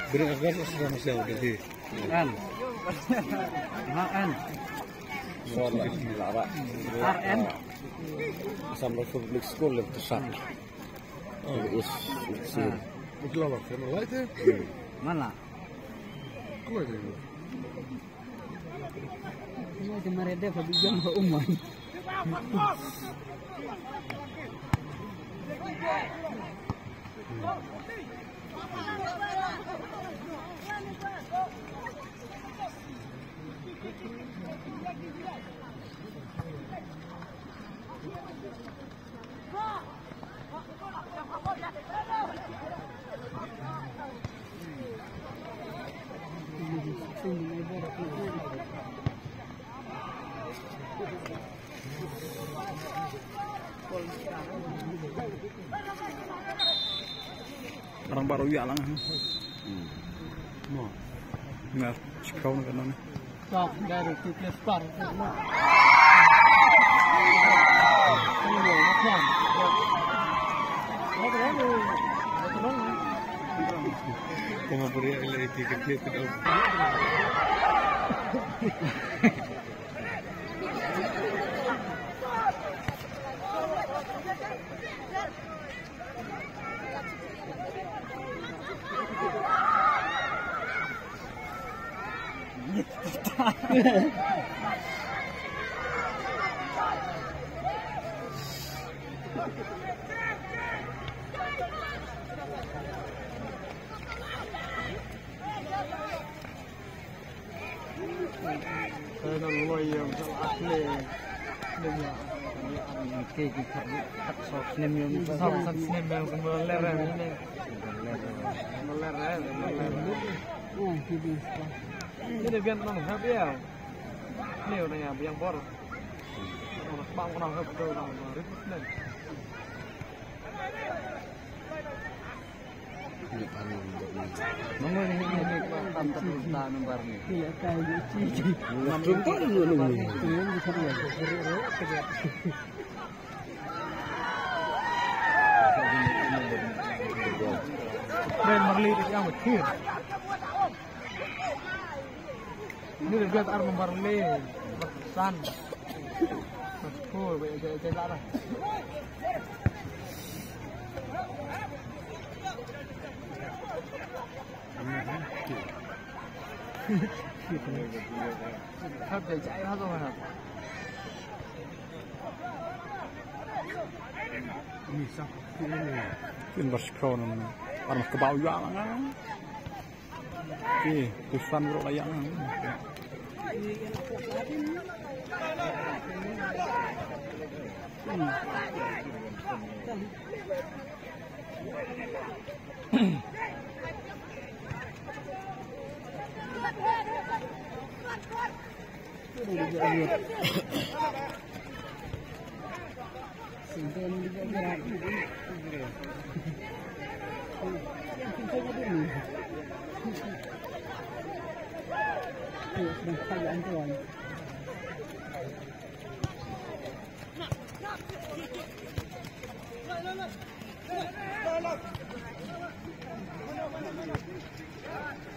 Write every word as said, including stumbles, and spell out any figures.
Benar-benar sudah masih ada di Kan. Kan. Soalnya lara. R N. Sampai public school yang besar. Is is. Itu lawak, kan lawak itu. Mana? Kau itu. Ini ada mereka berbijak ke umum. Orang baru ya lang. Mo. Nggak sekarang kan nih. Stop dari fitness park. Como podría el etiquete de Saya nak luar yang asli, dia ni orang keki kat kat sok snem yang sok sok snem yang kembali lerah ni, kembali lerah, oh jadi ini dia biar mana happy ya, ni orang yang yang bor, orang bang orang happy orang ribut ni. Mama ni ni ni tanpa cerita nomor ni. Iya kayu cici. Contoh dulu ni. Ini bisa dia. Ben Marley itu yang betul. Ini dia buat arm Marley, berkesan. Betul, baik baik lah. Hấp chạy chạy hết rồi hả? Ini sah. Ini. Ini bersekolah orang ke bawah ya lang. Oke, tusan bro layak lang. Simpan juga gerak. Ayo, sudah kayaan tuan. Look, look, look.